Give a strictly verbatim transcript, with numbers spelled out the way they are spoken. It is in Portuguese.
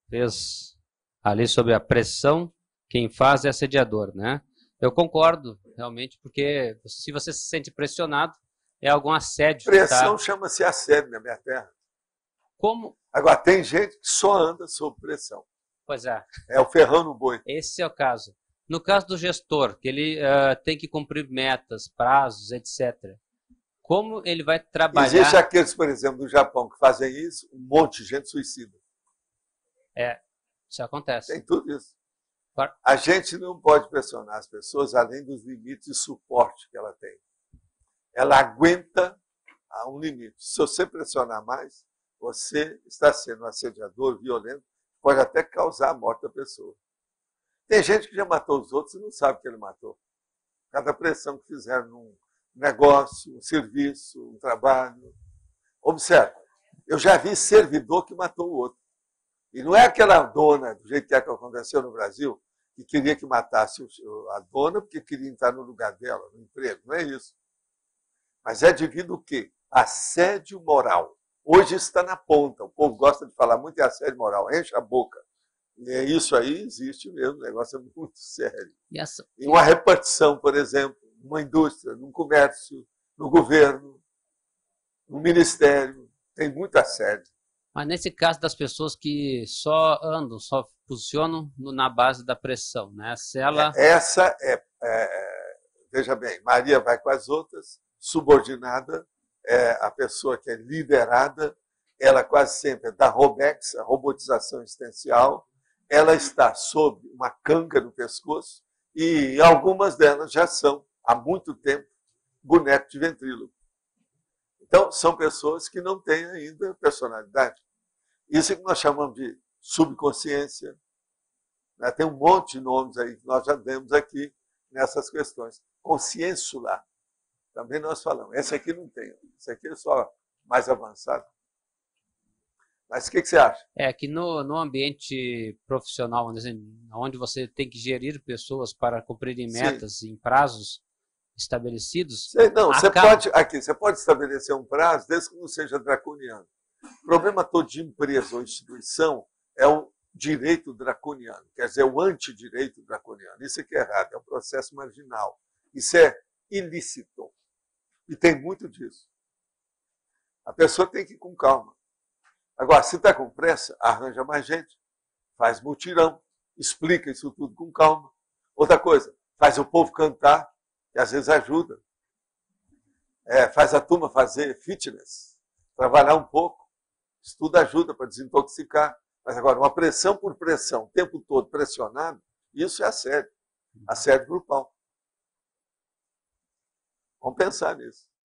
fez ali sobre a pressão, quem faz é assediador, né? Eu concordo, realmente, porque se você se sente pressionado, é algum assédio. Pressão Tá? chama-se assédio na minha terra. Como? Agora, tem gente que só anda sob pressão. Pois é. É o ferrão no boi. Esse é o caso. No caso do gestor, que ele uh, tem que cumprir metas, prazos, etcétera. Como ele vai trabalhar... Existem aqueles, por exemplo, do Japão, que fazem isso, um monte de gente suicida. É, isso acontece. Tem tudo isso. Claro. A gente não pode pressionar as pessoas além dos limites de suporte que ela tem. Ela aguenta a um limite. Se você pressionar mais, você está sendo um assediador, violento, pode até causar a morte da pessoa. Tem gente que já matou os outros e não sabe que ele matou. Cada pressão que fizeram num negócio, um serviço, um trabalho. Observe, eu já vi servidor que matou o outro. E não é aquela dona, do jeito que é que aconteceu no Brasil, que queria que matasse a dona porque queria entrar no lugar dela, no emprego. Não é isso. Mas é devido ao quê? Assédio moral. Hoje está na ponta. O povo gosta de falar muito em assédio moral. Enche a boca. E isso aí existe mesmo. O negócio é muito sério. Yes. Em uma repartição, por exemplo, numa indústria, num comércio, no governo, no ministério, tem muito assédio. Mas nesse caso das pessoas que só andam, só funcionam na base da pressão, né? Se ela... Essa é, é, veja bem, Maria vai com as outras, subordinada, é a pessoa que é liderada, ela quase sempre é da Robex, a robotização existencial, ela está sob uma canga no pescoço e algumas delas já são, há muito tempo, boneco de ventríloco. Então, são pessoas que não têm ainda personalidade. Isso é que nós chamamos de subconsciência. Né? Tem um monte de nomes aí que nós já demos aqui nessas questões. Consciênsula, também nós falamos. Esse aqui não tem, esse aqui é só mais avançado. Mas o que, que você acha? É que no, no ambiente profissional, onde você tem que gerir pessoas para cumprirem metas Sim. em prazos estabelecidos... Sei, não, acaba... você pode, aqui, você pode estabelecer um prazo, desde que não seja draconiano. O problema todo de empresa ou instituição é o direito draconiano, quer dizer, o antidireito draconiano. Isso é que é errado, é um processo marginal. Isso é ilícito. E tem muito disso. A pessoa tem que ir com calma. Agora, se está com pressa, arranja mais gente, faz mutirão, explica isso tudo com calma. Outra coisa, faz o povo cantar, que às vezes ajuda. É, faz a turma fazer fitness, trabalhar um pouco. Isso tudo ajuda para desintoxicar. Mas agora, uma pressão por pressão, o tempo todo pressionado, isso é assédio. Assédio grupal. Vamos pensar nisso.